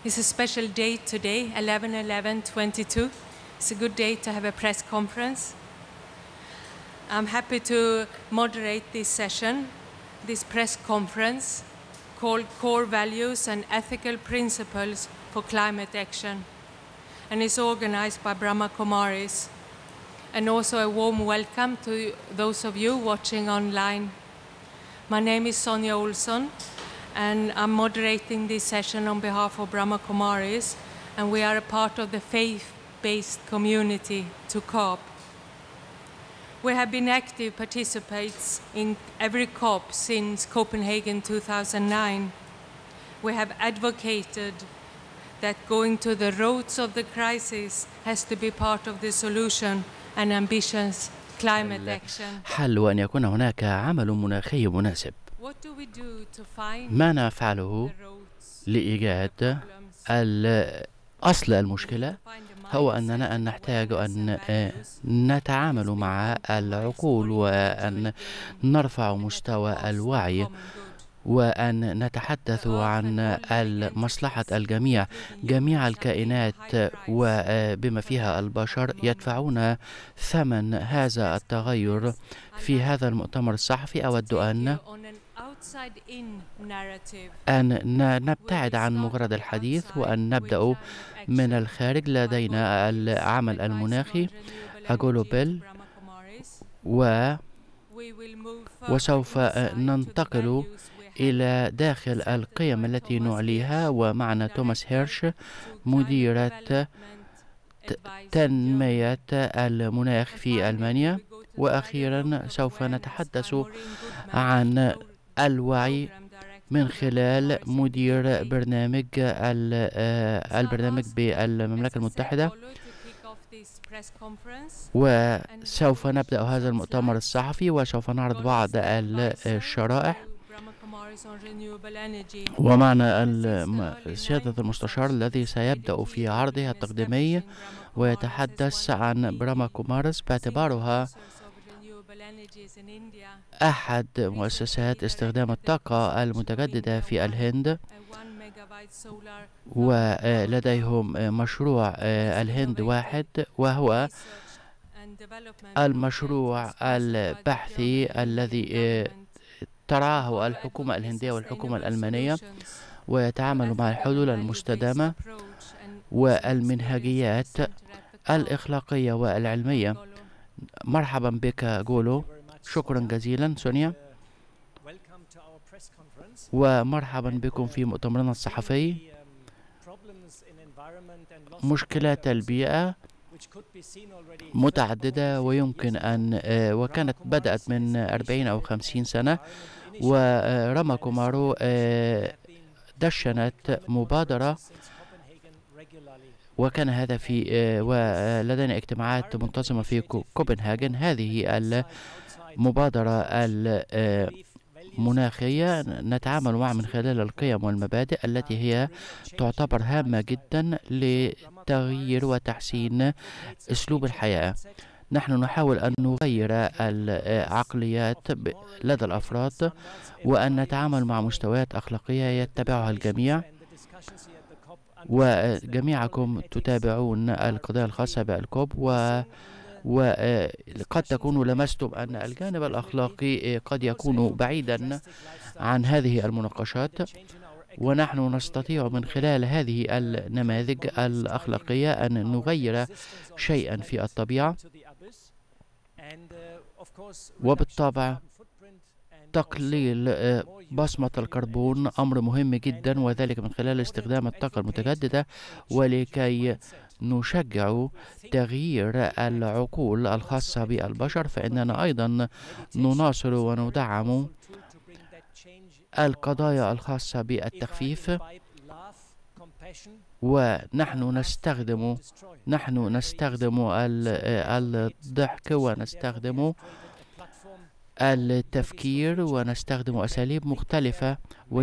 It's a special day today, 11/11/22. It's a good day to have a press conference. I'm happy to moderate this session, this press conference called Core Values and Ethical Principles for Climate Action, and it's organized by Brahma Kumaris. And also a warm welcome to those of you watching online. My name is Sonja Olsson, and I'm moderating this session on behalf of Brahma Kumaris, and we are a part of the faith-based community to COP. We have been active participants in every COP since Copenhagen 2009. We have advocated that going to the roots of the crisis has to be part of the solution and ambitious climate action. حل أن يكون هناك عمل مناخي مناسب. ما نفعله لإيجاد أصل المشكلة هو أننا نحتاج أن نتعامل مع العقول وأن نرفع مستوى الوعي وأن نتحدث عن مصلحة الجميع. جميع الكائنات وبما فيها البشر يدفعون ثمن هذا التغير. في هذا المؤتمر الصحفي أود أن نبتعد عن مجرد الحديث وأن نبدأ من الخارج. لدينا العمل المناخي أجولوبيل وسوف ننتقل إلى داخل القيم التي نعليها، ومعنا توماس هيرش مديرة تنمية المناخ في ألمانيا. وأخيرا سوف نتحدث عن الوعي من خلال مدير البرنامج بالمملكة المتحدة. وسوف نبدأ هذا المؤتمر الصحفي وسوف نعرض بعض الشرائح. ومعنا سيادة المستشار الذي سيبدأ في عرضه التقديمي ويتحدث عن براما كومارس باعتبارها أحد مؤسسات استخدام الطاقة المتجددة في الهند، ولديهم مشروع الهند واحد، وهو المشروع البحثي الذي ترعاه الحكومة الهندية والحكومة الألمانية، ويتعامل مع الحلول المستدامة والمنهجيات الإخلاقية والعلمية. مرحبا بك جولو. شكرا جزيلا سونيا، ومرحبا بكم في مؤتمرنا الصحفي. مشكلات البيئة متعددة ويمكن أن وكانت بدأت من 40 أو 50 سنة، ورما كومارو دشنت مبادرة، وكان هذا في ولدينا اجتماعات منتظمة في كوبنهاجن. هذه المبادرة المناخية نتعامل معها من خلال القيم والمبادئ التي هي تعتبر هامة جدا لتغيير وتحسين أسلوب الحياة. نحن نحاول أن نغير العقليات لدى الأفراد وأن نتعامل مع مستويات أخلاقية يتبعها الجميع. وجميعكم تتابعون القضايا الخاصة بالكوب، وقد تكونوا لمستم أن الجانب الأخلاقي قد يكون بعيدا عن هذه المناقشات، ونحن نستطيع من خلال هذه النماذج الأخلاقية أن نغير شيئا في الطبيعة. وبالطبع تقليل بصمة الكربون أمر مهم جدا، وذلك من خلال استخدام الطاقة المتجددة، ولكي نشجع تغيير العقول الخاصة بالبشر فإننا أيضا نناصر وندعم القضايا الخاصة بالتخفيف. ونحن نستخدم الضحك ونستخدم التفكير ونستخدم أساليب مختلفة،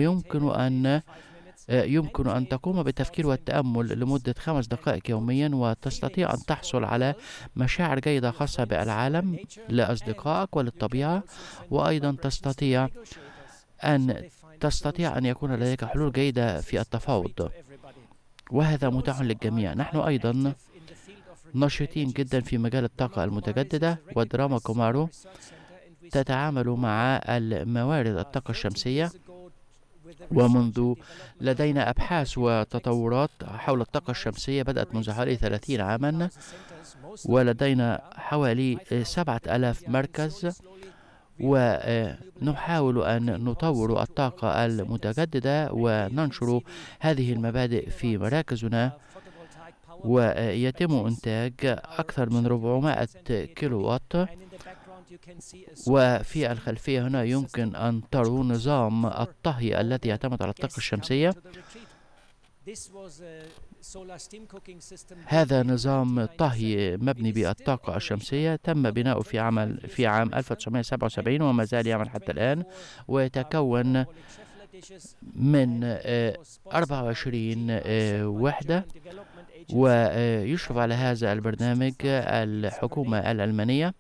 ويمكن أن تقوم بالتفكير والتأمل لمدة 5 دقائق يوميا، وتستطيع أن تحصل على مشاعر جيدة خاصة بالعالم لأصدقائك وللطبيعة. وأيضا تستطيع أن يكون لديك حلول جيدة في التفاوض. وهذا متاح للجميع. نحن أيضا نشيطين جدا في مجال الطاقة المتجددة، ودراما كومارو تتعامل مع الموارد الطاقة الشمسية، ومنذ لدينا أبحاث وتطورات حول الطاقة الشمسية بدأت منذ حوالي 30 عاما، ولدينا حوالي 7000 مركز، ونحاول أن نطور الطاقة المتجددة وننشر هذه المبادئ في مراكزنا، ويتم إنتاج أكثر من 400 كيلو وات. وفي الخلفية هنا يمكن أن تروا نظام الطهي الذي يعتمد على الطاقة الشمسية. هذا نظام طهي مبني بالطاقة الشمسية، تم بناؤه في عام 1977 وما زال يعمل حتى الآن، ويتكون من 24 وحدة، ويشرف على هذا البرنامج الحكومة الألمانية.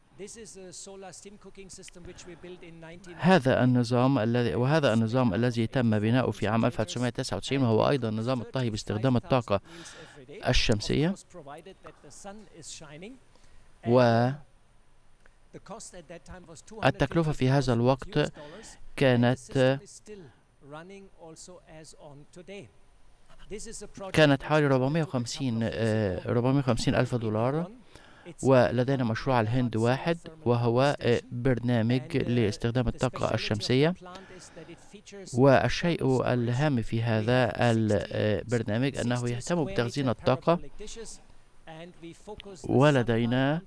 هذا النظام الذي تم بناؤه في عام 1999، وهو أيضا نظام الطهي باستخدام الطاقة الشمسية. والتكلفة في هذا الوقت كانت حوالي 450 ألف دولار. ولدينا مشروع الهند واحد، وهو برنامج لاستخدام الطاقة الشمسية. والشيء الهام في هذا البرنامج أنه يهتم بتخزين الطاقة، ولدينا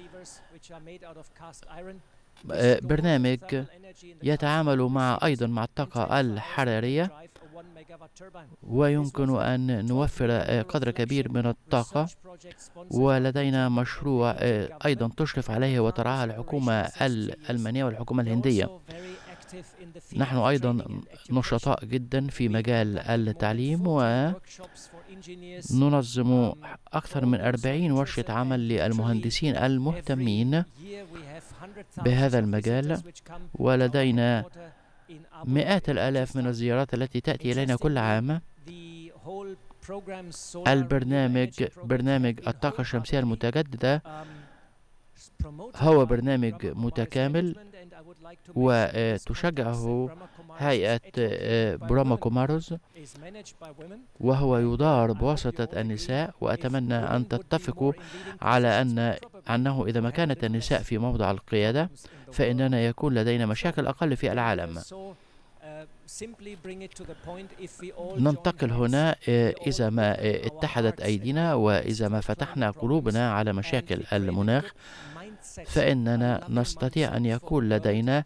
برنامج يتعامل أيضا مع الطاقة الحرارية، ويمكن أن نوفر قدر كبير من الطاقة. ولدينا مشروع أيضا تشرف عليه وترعاه الحكومة الألمانية والحكومة الهندية. نحن أيضا نشطاء جدا في مجال التعليم، وننظم أكثر من 40 ورشة عمل للمهندسين المهتمين بهذا المجال. ولدينا مئات الآلاف من الزيارات التي تأتي إلينا كل عام. برنامج الطاقة الشمسية المتجددة هو برنامج متكامل، وتشجعه هيئة براما كوماروز، وهو يدار بواسطة النساء. وأتمنى أن تتفقوا على أنه إذا ما كانت النساء في موضع القيادة فإننا يكون لدينا مشاكل أقل في العالم. ننتقل هنا إذا ما اتحدت أيدينا وإذا ما فتحنا قلوبنا على مشاكل المناخ، فإننا نستطيع أن يكون لدينا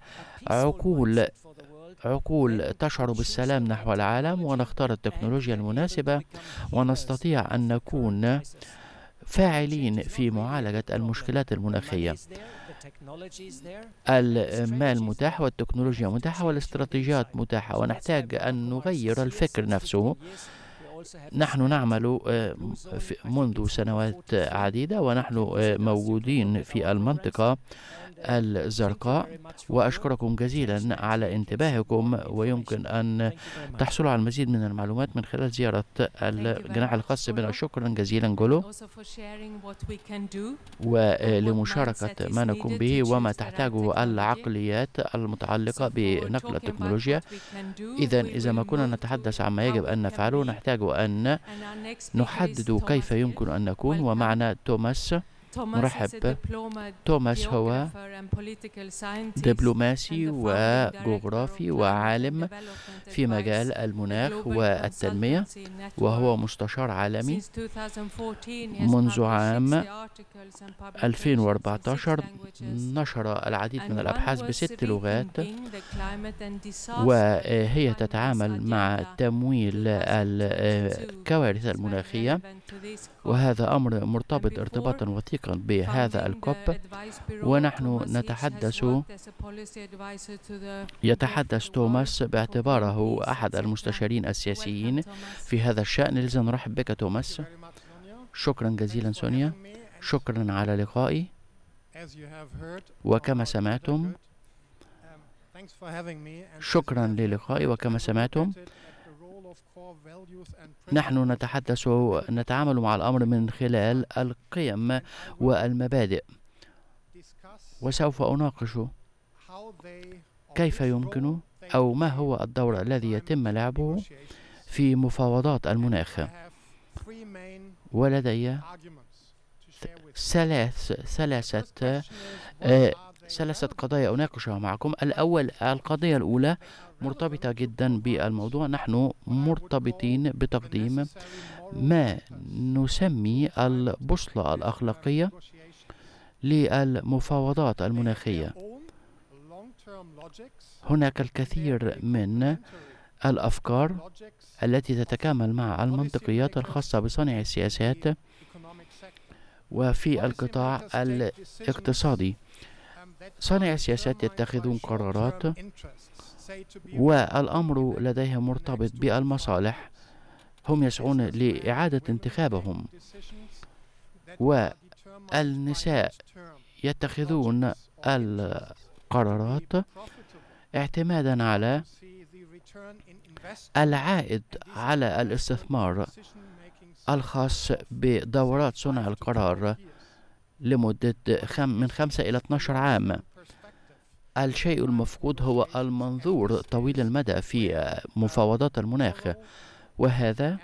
عقول تشعر بالسلام نحو العالم، ونختار التكنولوجيا المناسبة، ونستطيع أن نكون فاعلين في معالجة المشكلات المناخية. المال متاح، والتكنولوجيا متاحة، والاستراتيجيات متاحة، ونحتاج أن نغير الفكر نفسه. نحن نعمل منذ سنوات عديدة، ونحن موجودين في المنطقة الزرقاء. وأشكركم جزيلا على انتباهكم، ويمكن أن تحصلوا على المزيد من المعلومات من خلال زيارة الجناح الخاص بنا. شكرا جزيلا جولو، ولمشاركة ما نقوم به وما تحتاجه العقليات المتعلقة بنقل التكنولوجيا. إذا ما كنا نتحدث عما يجب أن نفعله، نحتاج أن نحدد كيف يمكن أن نكون. ومعنا توماس. مرحب. توماس هو دبلوماسي وجغرافي وعالم في مجال المناخ والتنمية، وهو مستشار عالمي. منذ عام 2014 نشر العديد من الأبحاث ب6 لغات، وهي تتعامل مع تمويل الكوارث المناخية، وهذا أمر مرتبط ارتباطا وثيقا بهذا الكوب. ونحن يتحدث توماس باعتباره أحد المستشارين السياسيين في هذا الشأن. لذا نرحب بك توماس. شكرا جزيلا سونيا، شكرا على لقائي. وكما سمعتم، شكرا للقائي. وكما سمعتم، نحن نتعامل مع الأمر من خلال القيم والمبادئ، وسوف أناقش كيف يمكن أو ما هو الدور الذي يتم لعبه في مفاوضات المناخ. ولدي ثلاثة قضايا أناقشها معكم. القضية الأولى مرتبطة جدا بالموضوع. نحن مرتبطين بتقديم ما نسمي البوصلة الأخلاقية للمفاوضات المناخية. هناك الكثير من الأفكار التي تتكامل مع المنطقيات الخاصة بصنع السياسات وفي القطاع الاقتصادي. صانع السياسات يتخذون قرارات والأمر لديهم مرتبط بالمصالح. هم يسعون لإعادة انتخابهم، والنساء يتخذون القرارات اعتمادا على العائد على الاستثمار الخاص بدورات صنع القرار لمدة من 5 إلى 12 عام. الشيء المفقود هو المنظور طويل المدى في مفاوضات المناخ، وهذا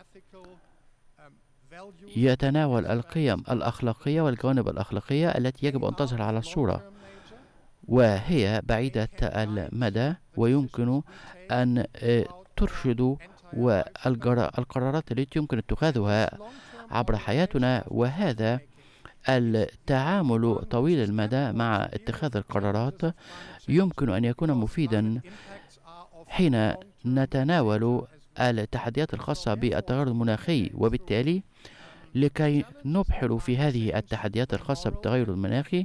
يتناول القيم الأخلاقية والجوانب الأخلاقية التي يجب أن تظهر على الصورة، وهي بعيدة المدى ويمكن أن ترشد والقرارات التي يمكن اتخاذها عبر حياتنا. وهذا التعامل طويل المدى مع اتخاذ القرارات يمكن أن يكون مفيدا حين نتناول التحديات الخاصة بالتغير المناخي. وبالتالي لكي نبحر في هذه التحديات الخاصة بالتغير المناخي،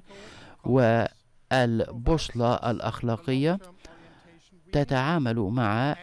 والبوصلة الأخلاقية تتعامل مع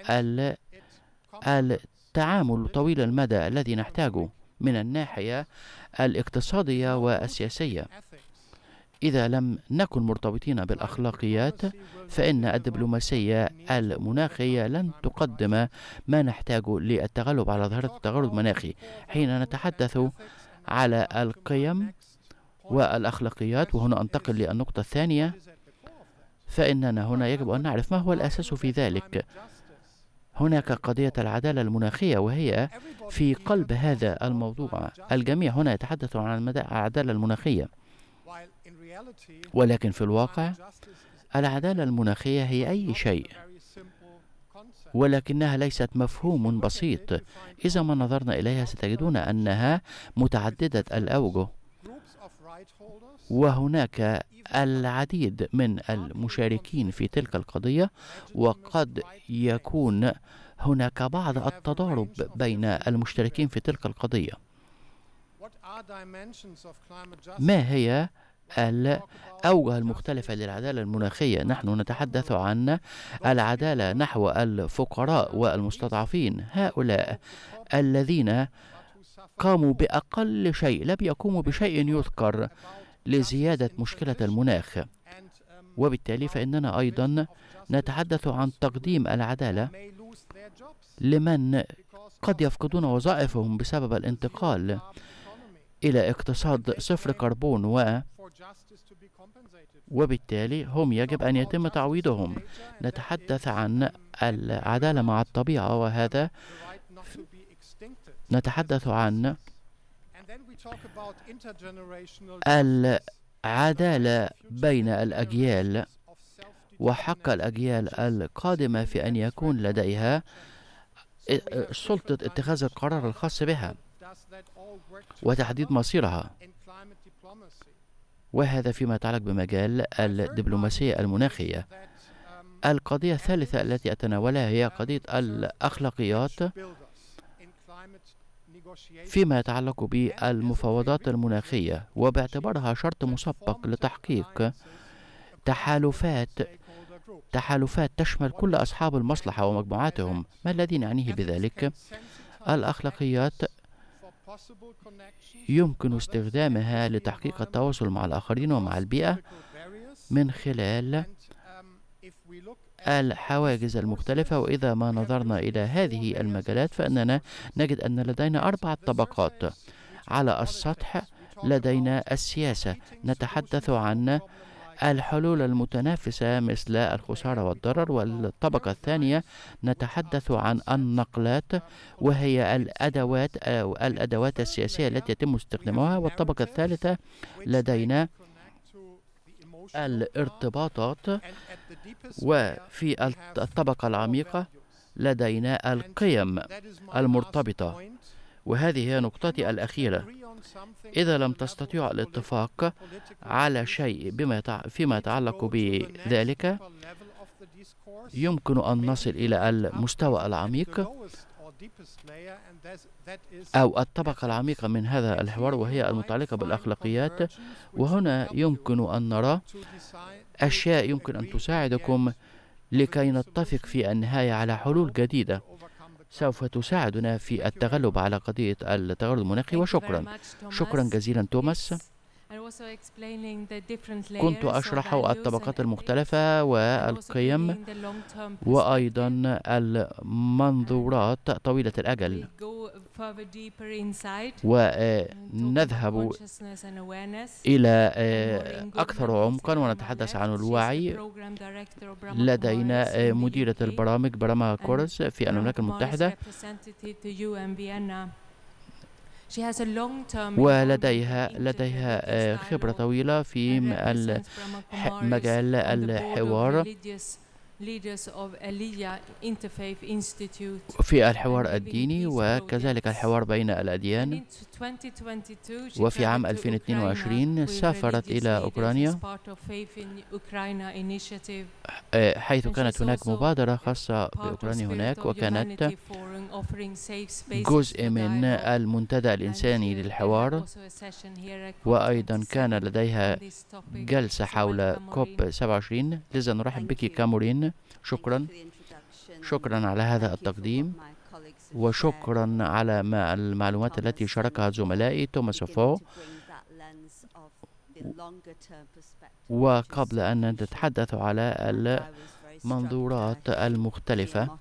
التعامل طويل المدى الذي نحتاجه من الناحية الاقتصادية والسياسية. إذا لم نكن مرتبطين بالأخلاقيات فإن الدبلوماسية المناخية لن تقدم ما نحتاجه للتغلب على ظاهرة التغير المناخي. حين نتحدث على القيم والأخلاقيات، وهنا أنتقل للنقطة الثانية، فإننا هنا يجب أن نعرف ما هو الأساس في ذلك. هناك قضية العدالة المناخية وهي في قلب هذا الموضوع. الجميع هنا يتحدث عن العدالة المناخية، ولكن في الواقع العدالة المناخية هي أي شيء، ولكنها ليست مفهوم بسيط. إذا ما نظرنا إليها ستجدون أنها متعددة الأوجه، وهناك العديد من المشاركين في تلك القضية، وقد يكون هناك بعض التضارب بين المشتركين في تلك القضية. ما هي الأوجه المختلفة للعدالة المناخية؟ نحن نتحدث عن العدالة نحو الفقراء والمستضعفين، هؤلاء الذين قاموا بأقل شيء، لم يقوموا بشيء يذكر لزيادة مشكلة المناخ. وبالتالي فإننا أيضا نتحدث عن تقديم العدالة لمن قد يفقدون وظائفهم بسبب الانتقال إلى اقتصاد صفر كربون، وبالتالي هم يجب أن يتم تعويضهم. نتحدث عن العدالة مع الطبيعة، وهذا نتحدث عن العدالة بين الأجيال وحق الأجيال القادمة في أن يكون لديها سلطة اتخاذ القرار الخاص بها وتحديد مصيرها، وهذا فيما يتعلق بمجال الدبلوماسية المناخية. القضية الثالثة التي أتناولها هي قضية الأخلاقيات فيما يتعلق بالمفاوضات المناخية، وباعتبارها شرط مسبق لتحقيق تحالفات تشمل كل أصحاب المصلحة ومجموعاتهم. ما الذي نعنيه بذلك؟ الأخلاقيات يمكن استخدامها لتحقيق التواصل مع الآخرين ومع البيئة من خلال الحواجز المختلفة. وإذا ما نظرنا إلى هذه المجالات فإننا نجد أن لدينا 4 طبقات. على السطح لدينا السياسة، نتحدث عن الحلول المتنافسة مثل الخسارة والضرر. والطبقة الثانية نتحدث عن النقلات، وهي الأدوات أو الأدوات السياسية التي يتم استخدامها. والطبقة الثالثة لدينا الارتباطات. وفي الطبقة العميقة لدينا القيم المرتبطة. وهذه هي نقطتي الأخيرة. إذا لم تستطيعوا الاتفاق على شيء فيما يتعلق بذلك، يمكن أن نصل إلى المستوى العميق أو الطبقة العميقة من هذا الحوار، وهي المتعلقة بالأخلاقيات. وهنا يمكن أن نرى أشياء يمكن أن تساعدكم لكي نتفق في النهاية على حلول جديدة سوف تساعدنا في التغلب على قضية التغير المناخي. وشكرا جزيلا توماس. كنت أشرح الطبقات المختلفة والقيم وأيضا المنظورات طويلة الأجل، ونذهب إلى أكثر عمقا ونتحدث عن الوعي. لدينا مديرة البرامج براما كورس في المملكة المتحدة، ولديها خبرة طويلة في مجال الحوار في الحوار الديني وكذلك الحوار بين الأديان. وفي عام 2022 سافرت إلى أوكرانيا، حيث كانت هناك مبادرة خاصة بأوكرانيا هناك، وكانت جزء من المنتدى الإنساني للحوار. وأيضا كان لديها جلسة حول كوب 27. لذا نرحب بك كامورين. شكرا على هذا التقديم، وشكرا على المعلومات التي شاركها زملائي توماس وفو. وقبل أن نتحدث على المنظورات المختلفة،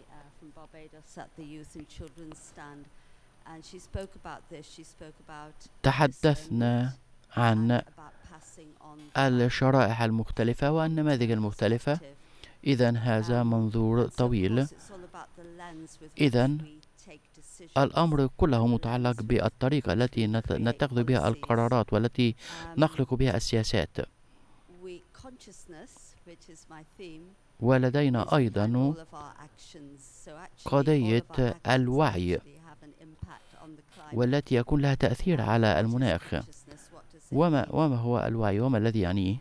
تحدثنا عن الشرائح المختلفة والنماذج المختلفة. إذن هذا منظور طويل. إذن الأمر كله متعلق بالطريقة التي نتخذ بها القرارات والتي نخلق بها السياسات. ولدينا أيضا قضية الوعي، والتي يكون لها تأثير على المناخ. وما هو الوعي وما الذي يعنيه؟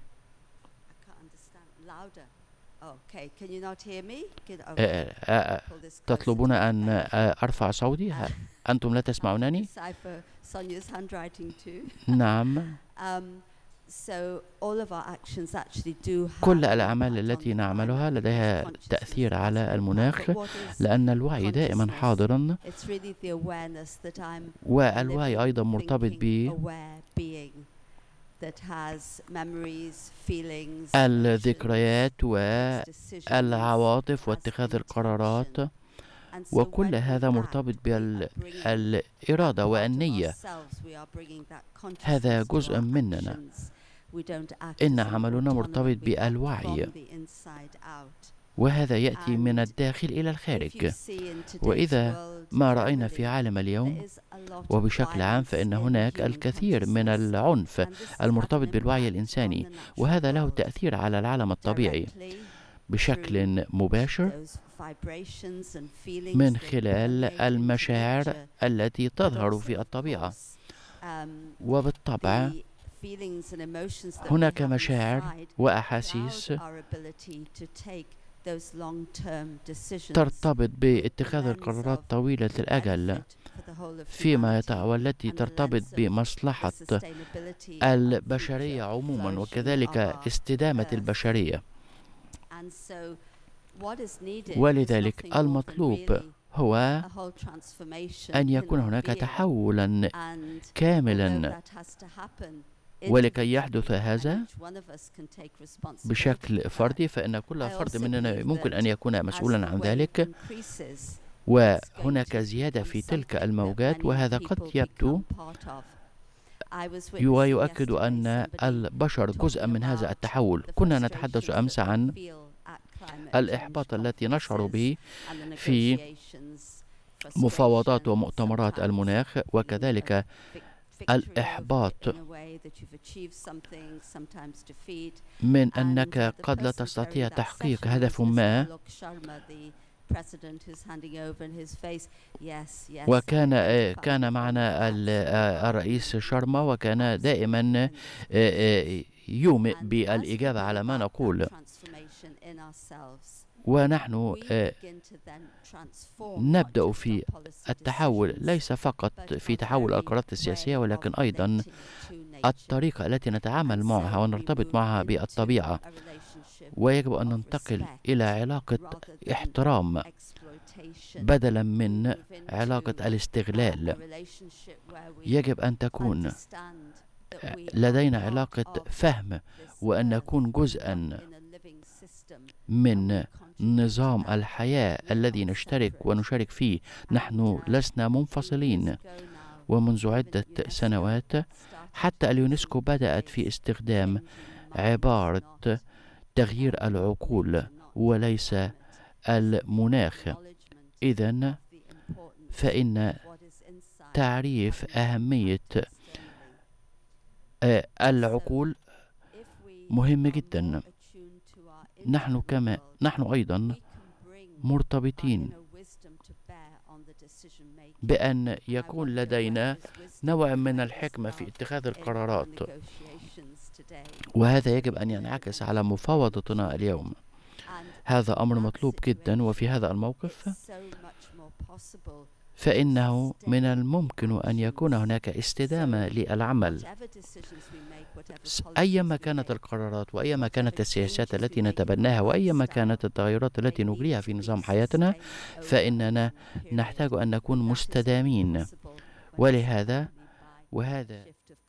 تطلبون أن أرفع صوتي؟ أنتم لا تسمعونني؟ نعم. كل الأعمال التي نعملها لديها تأثير على المناخ، لأن الوعي دائما حاضرا، والوعي أيضا مرتبط الذكريات والعواطف واتخاذ القرارات، وكل هذا مرتبط بالإرادة والنية. هذا جزء مننا. إن عملنا مرتبط بالوعي، وهذا يأتي من الداخل إلى الخارج. وإذا ما رأينا في عالم اليوم وبشكل عام، فإن هناك الكثير من العنف المرتبط بالوعي الإنساني، وهذا له تأثير على العالم الطبيعي بشكل مباشر من خلال المشاعر التي تظهر في الطبيعة. وبالطبع هناك مشاعر وأحاسيس ترتبط باتخاذ القرارات طويلة الأجل والتي ترتبط بمصلحة البشرية عموما، وكذلك استدامة البشرية. ولذلك المطلوب هو أن يكون هناك تحولا كاملا ولكي يحدث هذا بشكل فردي، فإن كل فرد مننا ممكن أن يكون مسؤولا عن ذلك، وهناك زيادة في تلك الموجات، وهذا قد يبدو ويؤكد أن البشر جزءا من هذا التحول. كنا نتحدث أمس عن الإحباط التي نشعر به في مفاوضات ومؤتمرات المناخ، وكذلك الإحباط من أنك قد لا تستطيع تحقيق هدف ما. وكان معنا الرئيس شارما، وكان دائما يومئ بالإجابة على ما نقول، ونحن نبدأ في التحول، ليس فقط في تحول القرارات السياسية، ولكن أيضا الطريقة التي نتعامل معها ونرتبط معها بالطبيعة. ويجب أن ننتقل إلى علاقة احترام بدلا من علاقة الاستغلال. يجب أن تكون لدينا علاقة فهم، وأن نكون جزءا من نظام الحياة الذي نشارك فيه. نحن لسنا منفصلين، ومنذ عدة سنوات حتى اليونسكو بدأت في استخدام عبارة تغيير العقول وليس المناخ. إذن فإن تعريف أهمية العقول مهم جدا. نحن أيضا مرتبطين بأن يكون لدينا نوع من الحكمة في اتخاذ القرارات، وهذا يجب أن ينعكس على مفاوضتنا اليوم. هذا أمر مطلوب جدا، وفي هذا الموقف فإنه من الممكن أن يكون هناك استدامة للعمل. أيما كانت القرارات، وأيما كانت السياسات التي نتبناها، وأيما كانت التغيرات التي نجريها في نظام حياتنا، فإننا نحتاج أن نكون مستدامين. وهذا